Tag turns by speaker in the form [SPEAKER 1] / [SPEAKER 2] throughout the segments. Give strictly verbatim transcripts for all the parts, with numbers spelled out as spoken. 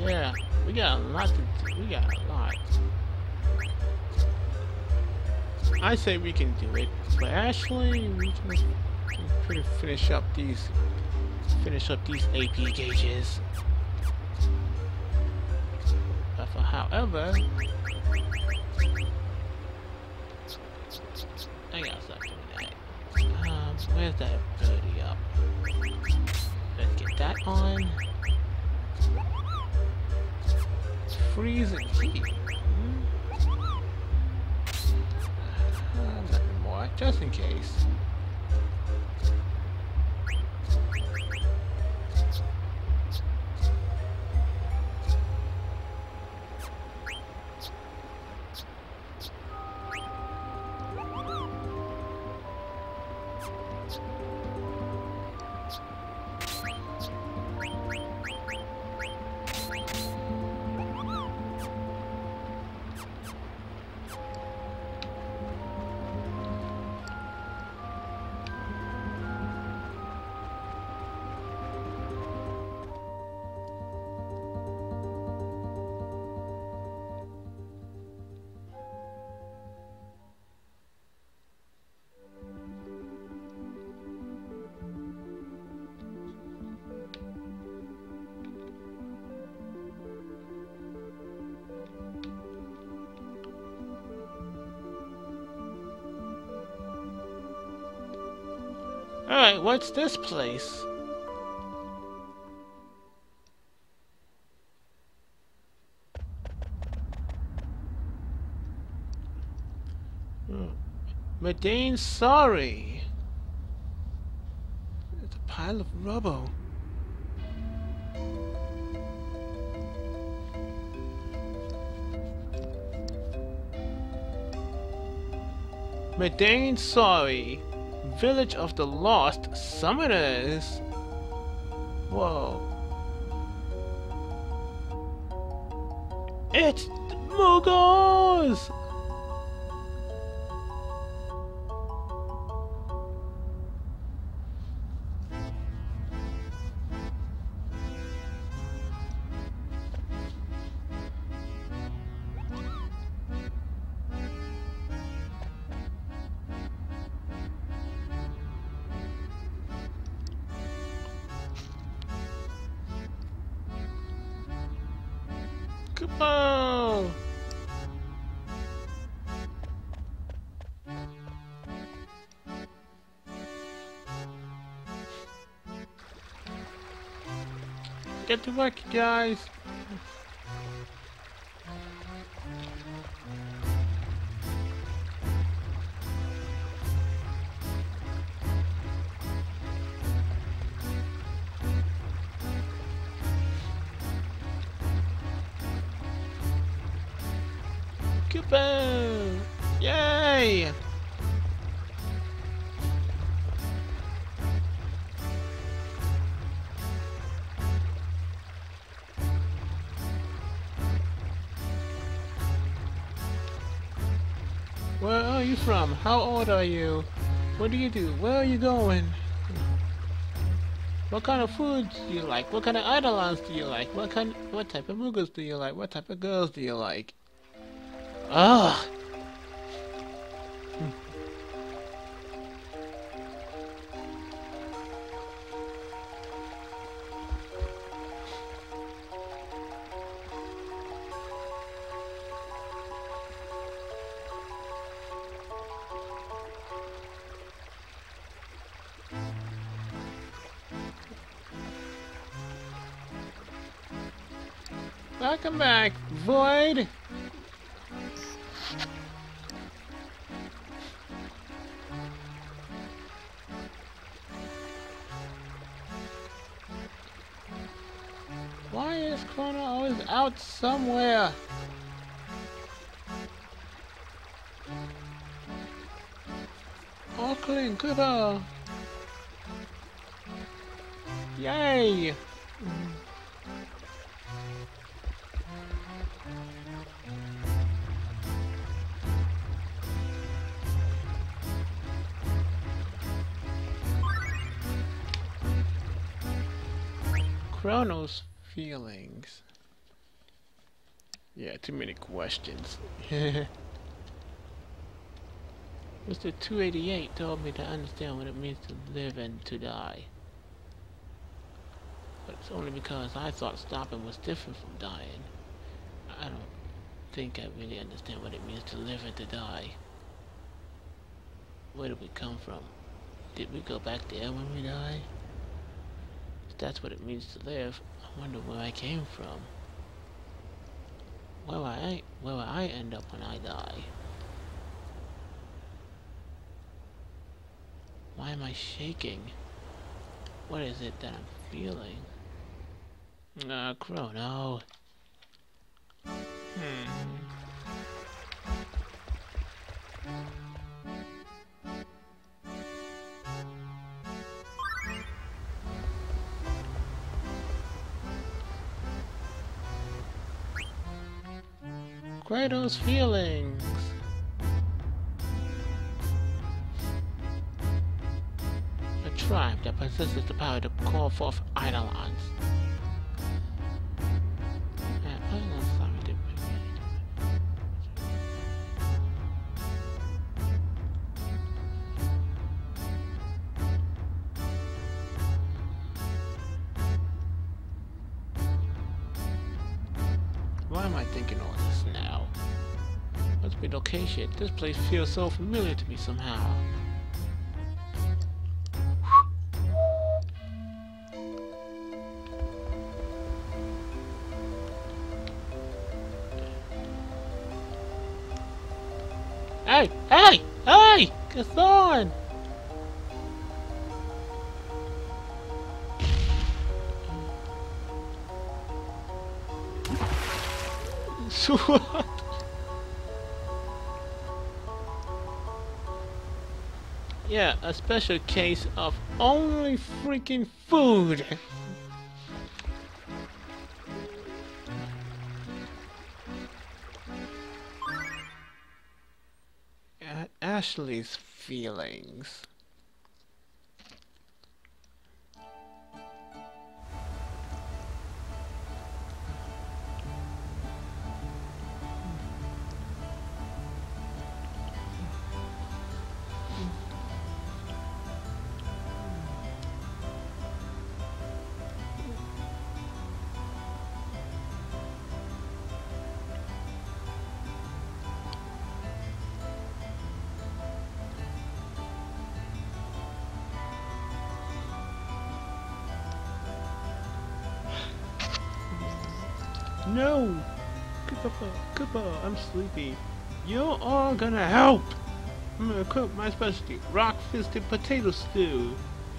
[SPEAKER 1] Yeah, we got a lot to do. We got a lot. I say we can do it, but actually we can, can pretty finish up these finish up these A P gauges. But for however, I got something to that. Um, where's that ability up? Let's get that on. Freezing heat. Hmm? Uh, nothing more, just in case. Alright, what's this place? Hmm. Madain Sari. It's a pile of rubble. Madain Sari. Village of the Lost Summoners. Whoa. It's the Mughals! Come on! Get to work, guys! Kaboom! Yay! Where are you from? How old are you? What do you do? Where are you going? What kind of food do you like? What kind of Eidolons do you like? What kind what type of Mughals do you like? What type of girls do you like? Ugh! Welcome back, Void! Why is Chrono always out somewhere? Auckland, Kubo! Yay! Chrono's feelings. Yeah, too many questions. Mister two eighty-eight told me to understand what it means to live and to die. But it's only because I thought stopping was different from dying. I don't think I really understand what it means to live and to die. Where did we come from? Did we go back there when we die? If that's what it means to live, I wonder where I came from. Where will I, where will I end up when I die? Why am I shaking? What is it that I'm feeling? Ah, uh, Chrono. Hmm. Kratos' feelings. A tribe that possesses the power to call forth Eidolons. Why am I thinking all this now? Must be location. This place feels so familiar to me somehow. Hey! Hey! Hey! Chthon! What? Yeah, a special case of only freaking food. A Ashley's feelings. No! Koopa, Koopa, I'm sleepy. You're all gonna help! I'm gonna cook my specialty, rock-fisted potato stew.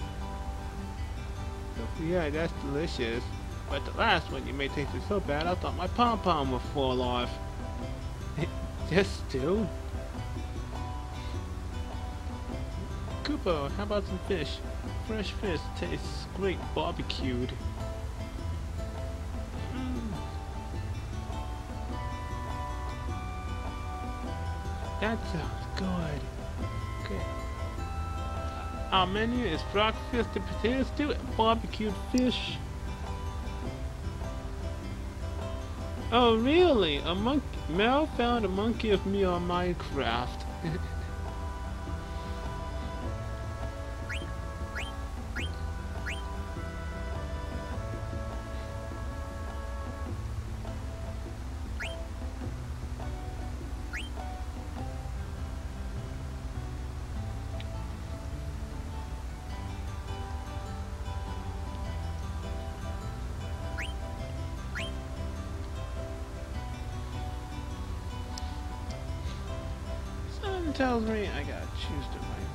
[SPEAKER 1] Oh, yeah, that's delicious. But the last one you made tasted so bad, I thought my pom-pom would fall off. Just stew? Koopa, how about some fish? Fresh fish tastes great barbecued. That sounds good. Okay. Our menu is rock-fisted potato stew and barbecued fish. Oh really? A monkey? Mel found a monkey of me on Minecraft. Tells me I gotta choose the right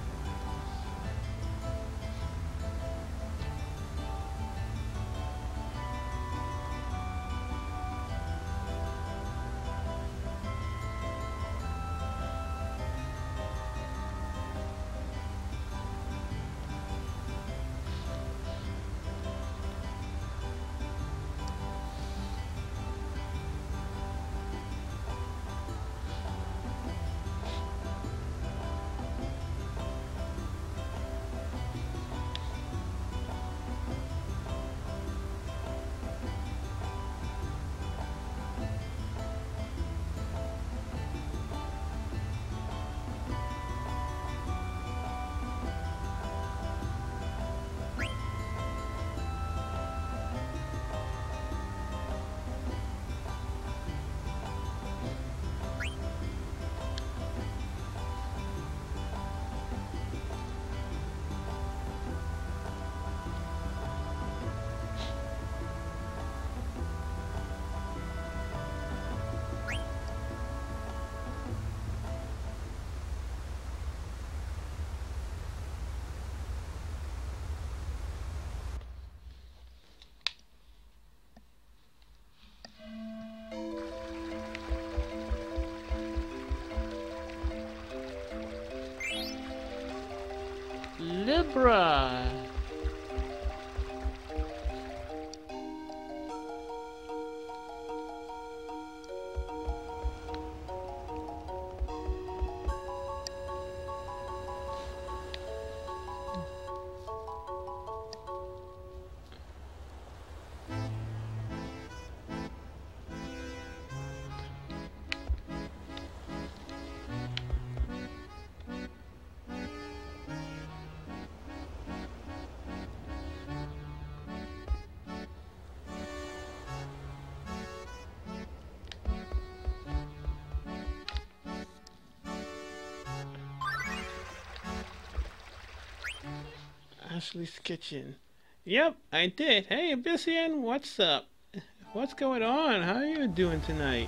[SPEAKER 1] Ashley's Kitchen. Yep, I did. Hey, Abyssian, what's up? What's going on? How are you doing tonight?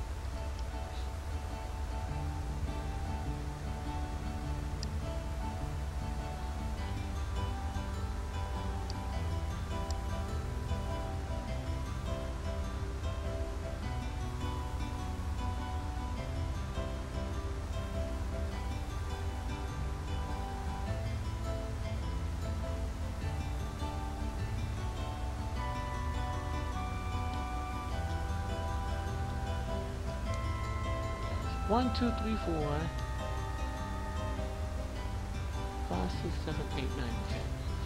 [SPEAKER 1] One, two, three, four, five, six, seven, eight, nine, ten.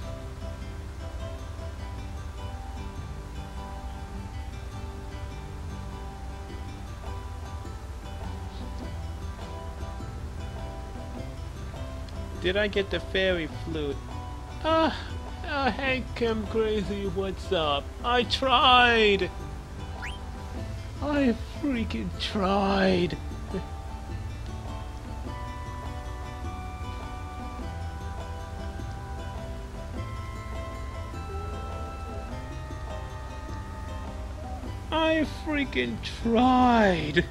[SPEAKER 1] Did I get the fairy flute? Ah, uh, uh, hey Kim Crazy, what's up? I tried! I freaking tried! I freaking tried!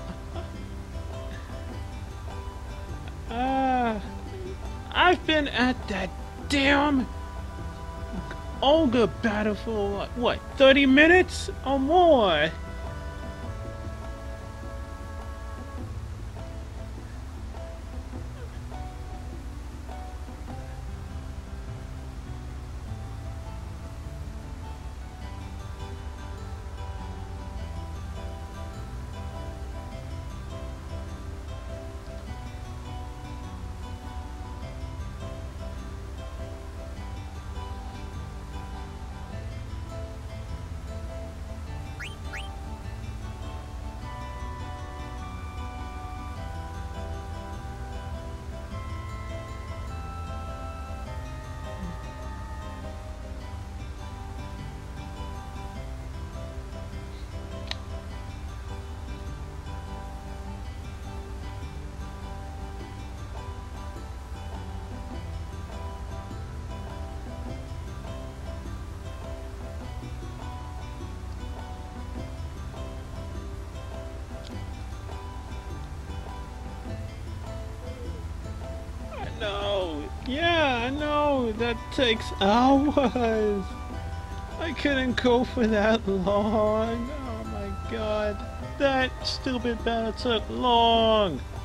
[SPEAKER 1] Ah, uh, I've been at that damn ogre battle for what, thirty minutes or more? No, yeah, I know, that takes hours. I couldn't go for that long. Oh my god, that stupid battle took long.